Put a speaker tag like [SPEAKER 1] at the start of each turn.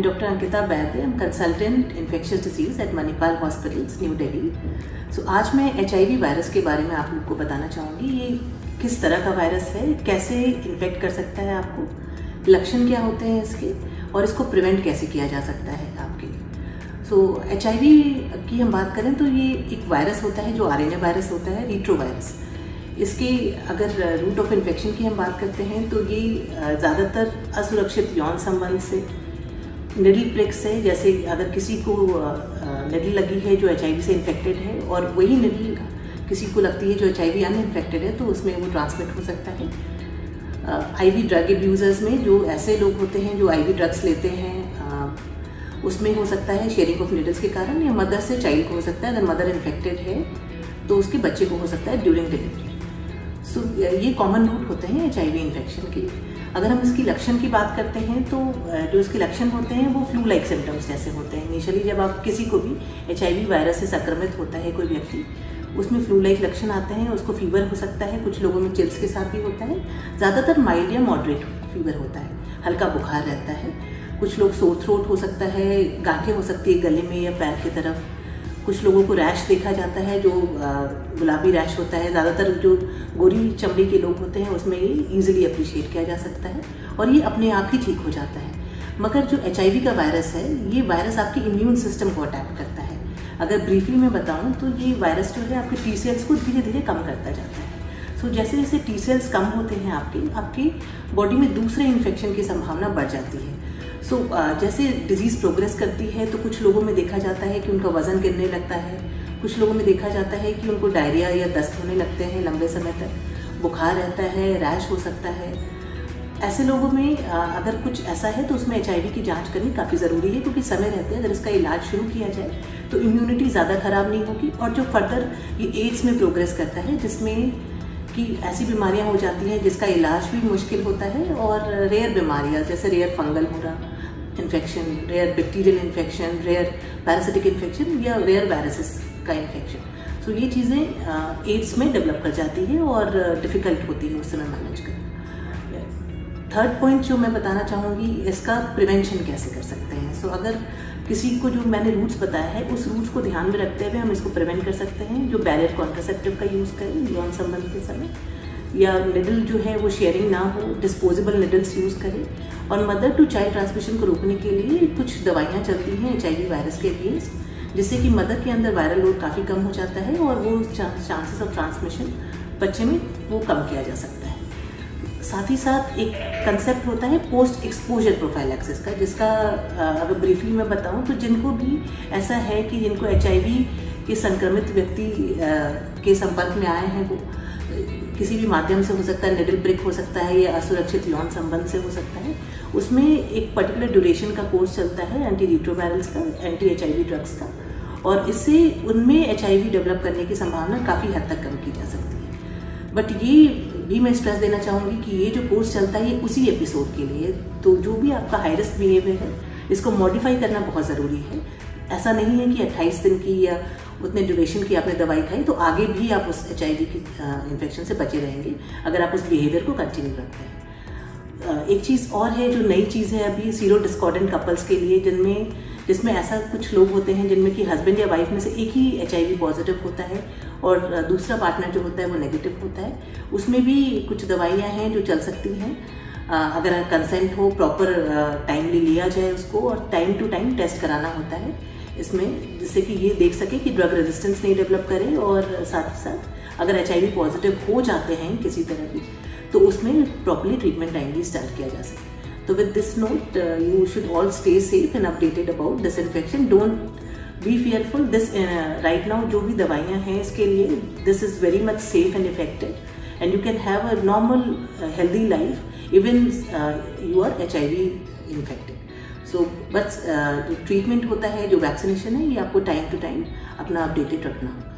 [SPEAKER 1] Dr. Ankita Baid. I'm consultant infectious disease at Manipal Hospitals, New Delhi. So आज मैं HIV virus के बारे में आप लोग को बताना चाहूँगी। ये किस तरह का वायरस है, कैसे इन्फेक्ट कर सकता है आपको, लक्षण क्या होते हैं इसके और इसको प्रिवेंट कैसे किया जा सकता है आपके। HIV की हम बात करें तो ये एक वायरस होता है जो RNA वायरस होता है, रीट्रो वायरस। इसके अगर रूट ऑफ इन्फेक्शन की हम बात करते हैं तो ये ज़्यादातर असुरक्षित यौन संबंध से, निडल प्रिक से, जैसे अगर किसी को निडल लगी है जो HIV से इन्फेक्टेड है और वही निडल किसी को लगती है जो HIV अनइन्फेक्टेड है तो उसमें वो ट्रांसमिट हो सकता है। IV ड्रग एब्यूजर्स में जो ऐसे लोग होते हैं जो IV ड्रग्स लेते हैं उसमें हो सकता है शेयरिंग ऑफ निडल्स के कारण, या मदर से चाइल्ड को हो सकता है। अगर मदर इन्फेक्टेड है तो उसके बच्चे को हो सकता है ड्यूरिंग डिलीवरी। ये कॉमन रूट होते हैं HIV इन्फेक्शन के। अगर हम इसकी लक्षण की बात करते हैं तो जो इसके लक्षण होते हैं वो फ्लू लाइक सिम्टम्स जैसे होते हैं। इनिशियली जब आप किसी को भी HIV वायरस से संक्रमित होता है कोई व्यक्ति, उसमें फ्लू लाइक लक्षण आते हैं। उसको फीवर हो सकता है, कुछ लोगों में चिल्स के साथ भी होता है। ज़्यादातर माइल्ड या मॉडरेट फीवर होता है, हल्का बुखार रहता है। कुछ लोग सोर थ्रोट हो सकता है, गांठें हो सकती है गले में या पैर की तरफ। कुछ लोगों को रैश देखा जाता है जो गुलाबी रैश होता है। ज़्यादातर जो गोरी चमड़ी के लोग होते हैं उसमें ये ईजिली अप्रिशिएट किया जा सकता है और ये अपने आप ही ठीक हो जाता है। मगर जो HIV का वायरस है, ये वायरस आपके इम्यून सिस्टम को अटैक करता है। अगर ब्रीफली मैं बताऊं तो ये वायरस जो है आपके T सेल्स को धीरे धीरे कम करता जाता है। जैसे जैसे T सेल्स कम होते हैं आपकी बॉडी में दूसरे इन्फेक्शन की संभावना बढ़ जाती है। जैसे डिजीज़ प्रोग्रेस करती है तो कुछ लोगों में देखा जाता है कि उनका वज़न गिरने लगता है। कुछ लोगों में देखा जाता है कि उनको डायरिया या दस्त होने लगते हैं लंबे समय तक, बुखार रहता है, रैश हो सकता है। ऐसे लोगों में अगर कुछ ऐसा है तो उसमें HIV की जांच करनी काफ़ी ज़रूरी है, क्योंकि समय रहते अगर इसका इलाज शुरू किया जाए तो इम्यूनिटी ज़्यादा ख़राब नहीं होगी। और जो फर्दर ये एड्स में प्रोग्रेस करता है, जिसमें कि ऐसी बीमारियां हो जाती हैं जिसका इलाज भी मुश्किल होता है, और रेयर बीमारियां जैसे rare fungal infection, rare bacterial infection, rare parasitic infection या रेयर वायरसेस का इन्फेक्शन। ये चीज़ें एड्स में डेवलप कर जाती है और डिफ़िकल्ट होती है उस समय मैनेज करना। थर्ड पॉइंट जो मैं बताना चाहूँगी, इसका प्रिवेंशन कैसे कर सकते हैं। अगर किसी को जो मैंने रूट्स बताया है उस रूट्स को ध्यान में रखते हुए हम इसको प्रिवेंट कर सकते हैं। जो बैरियर कॉन्ट्रासेप्टिव का यूज़ करें यौन संबंध के समय, या निडल जो है वो शेयरिंग ना हो, डिस्पोजेबल निडल्स यूज़ करें। और मदर टू चाइल्ड ट्रांसमिशन को रोकने के लिए कुछ दवाइयाँ चलती हैं HIV वायरस के अगेंस्ट, जिससे कि मदर के अंदर वायरल लोड काफ़ी कम हो जाता है और वो चांसेस ऑफ ट्रांसमिशन बच्चे में वो कम किया जा सकता है। साथ ही साथ एक कंसेप्ट होता है पोस्ट एक्सपोजर प्रोफाइलैक्सिस का, जिसका अगर ब्रीफली मैं बताऊं तो जिनको भी ऐसा है कि जिनको HIV के संक्रमित व्यक्ति के संपर्क में आए हैं, वो किसी भी माध्यम से हो सकता है, निडल प्रिक हो सकता है या असुरक्षित यौन संबंध से हो सकता है, उसमें एक पर्टिकुलर ड्यूरेशन का कोर्स चलता है एंटी रिट्रोवायरल्स का, एंटी HIV ड्रग्स का, और इससे उनमें HIV डेवलप करने की संभावना काफ़ी हद तक कम की जा सकती है। बट ये भी मैं स्ट्रेस देना चाहूँगी कि ये जो कोर्स चलता है ये उसी एपिसोड के लिए, तो जो भी आपका हाई रिस्क बिहेवियर है इसको मॉडिफाई करना बहुत ज़रूरी है। ऐसा नहीं है कि 28 दिन की या उतने ड्यूरेशन की आपने दवाई खाई तो आगे भी आप उस HIV की इन्फेक्शन से बचे रहेंगे अगर आप उस बिहेवियर को कंटिन्यू रखते हैं। एक चीज़ और है जो नई चीज़ है अभी सीरो डिस्कॉर्डेंट कपल्स के लिए, जिसमें ऐसा कुछ लोग होते हैं जिनमें कि हस्बैंड या वाइफ में से एक ही HIV पॉजिटिव होता है और दूसरा पार्टनर जो होता है वो नेगेटिव होता है। उसमें भी कुछ दवाइयाँ हैं जो चल सकती हैं अगर कंसेंट हो, प्रॉपर टाइमली लिया जाए उसको, और टाइम टू टाइम टेस्ट कराना होता है इसमें, जिससे कि ये देख सके कि ड्रग रेजिस्टेंस नहीं डेवलप करे। और साथ ही साथ अगर HIV पॉजिटिव हो जाते हैं किसी तरह की तो उसमें प्रॉपर्ली ट्रीटमेंट टाइमली स्टार्ट किया जा सके। तो with this note you should all stay safe and updated about this infection. Don't be fearful. This right now जो भी दवाइयाँ हैं इसके लिए, this is very much safe and effective and you can have a normal healthy life even you are HIV infected. बस जो treatment होता है, जो वैक्सीनेशन है, ये आपको टाइम टू टाइम अपना अपडेटेड रखना होगा।